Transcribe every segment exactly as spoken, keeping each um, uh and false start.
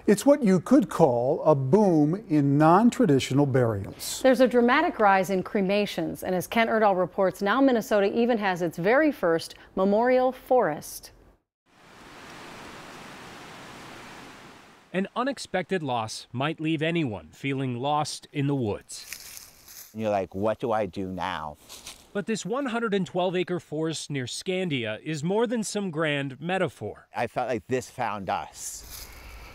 It's what you could call a boom in non-traditional burials. There's a dramatic rise in cremations, and as Kent Erdahl reports, now Minnesota even has its very first memorial forest. An unexpected loss might leave anyone feeling lost in the woods. You're like, what do I do now? But this one hundred twelve acre forest near Scandia is more than some grand metaphor. I felt like this found us.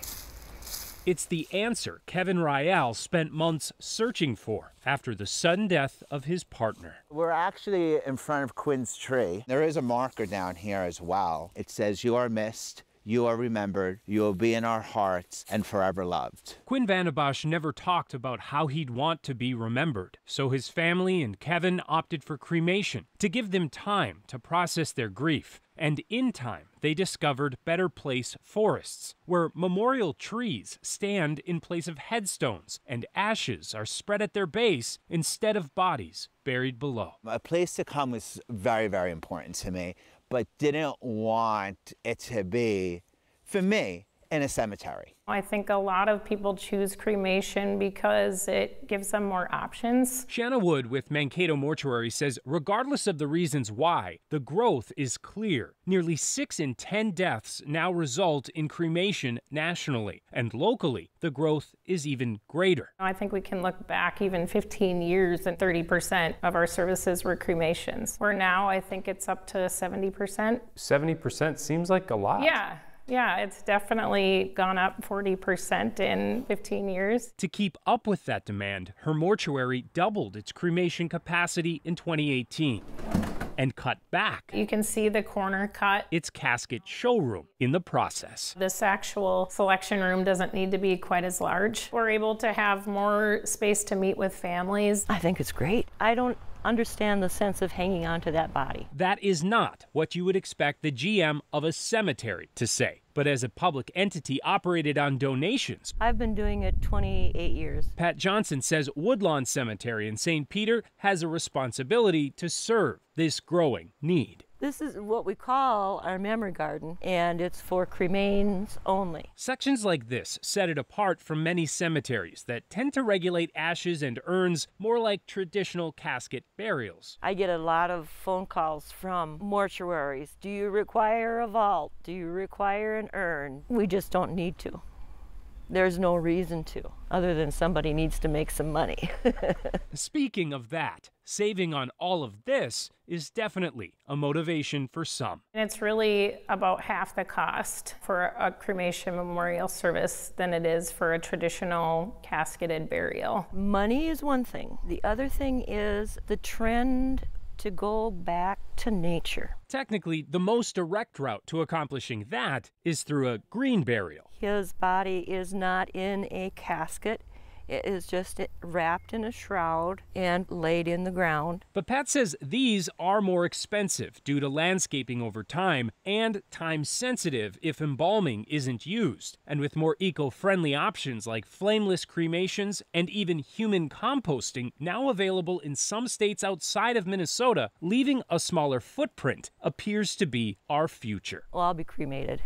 It's the answer Kevin Rial spent months searching for after the sudden death of his partner. We're actually in front of Quinn's tree. There is a marker down here as well. It says, "You are missed, you are remembered, you will be in our hearts and forever loved." Quinn Vandenbosch never talked about how he'd want to be remembered, so his family and Kevin opted for cremation to give them time to process their grief. And in time, they discovered Better Place Forests, where memorial trees stand in place of headstones and ashes are spread at their base instead of bodies buried below. A place to come was very, very important to me, but didn't want it to be, for me, in a cemetery. I think a lot of people choose cremation because it gives them more options. Shanna Wood with Mankato Mortuary says regardless of the reasons why, the growth is clear. Nearly six in ten deaths now result in cremation nationally, and locally, the growth is even greater. I think we can look back even fifteen years and thirty percent of our services were cremations. Where now I think it's up to seventy percent. seventy percent seems like a lot. Yeah. Yeah, it's definitely gone up forty percent in fifteen years. To keep up with that demand, her mortuary doubled its cremation capacity in twenty eighteen and cut back. You can see the corner cut. Its casket showroom in the process. This actual selection room doesn't need to be quite as large. We're able to have more space to meet with families. I think it's great. I don't understand the sense of hanging on to that body. That is not what you would expect the G M of a cemetery to say. But as a public entity operated on donations, I've been doing it twenty-eight years. Pat Johnson says Woodlawn Cemetery in Saint Peter has a responsibility to serve this growing need. This is what we call our memory garden, and it's for cremains only. Sections like this set it apart from many cemeteries that tend to regulate ashes and urns more like traditional casket burials. I get a lot of phone calls from mortuaries. Do you require a vault? Do you require an urn? We just don't need to. There's no reason to, other than somebody needs to make some money. Speaking of that, saving on all of this is definitely a motivation for some. And it's really about half the cost for a cremation memorial service than it is for a traditional casketed burial. Money is one thing. The other thing is the trend to go back to nature. Technically, the most direct route to accomplishing that is through a green burial. His body is not in a casket. It is just wrapped in a shroud and laid in the ground. But Pat says these are more expensive due to landscaping over time and time sensitive if embalming isn't used. And with more eco-friendly options like flameless cremations and even human composting now available in some states outside of Minnesota, leaving a smaller footprint appears to be our future. Well, I'll be cremated.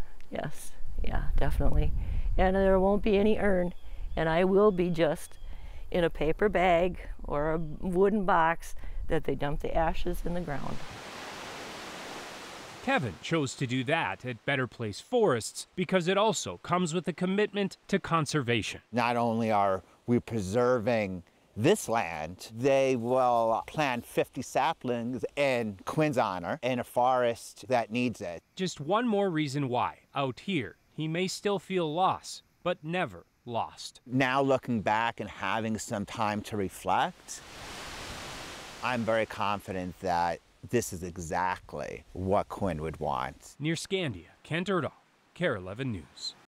Yes, yeah, definitely. And there won't be any urn. And I will be just in a paper bag or a wooden box that they dump the ashes in the ground. Kevin chose to do that at Better Place Forests because it also comes with a commitment to conservation. Not only are we preserving this land, they will plant fifty saplings in Quinn's honor in a forest that needs it. Just one more reason why, out here, he may still feel loss, but never lost. Now looking back and having some time to reflect, I'm very confident that this is exactly what Quinn would want. Near Scandia, Kent Erdahl, KARE eleven News.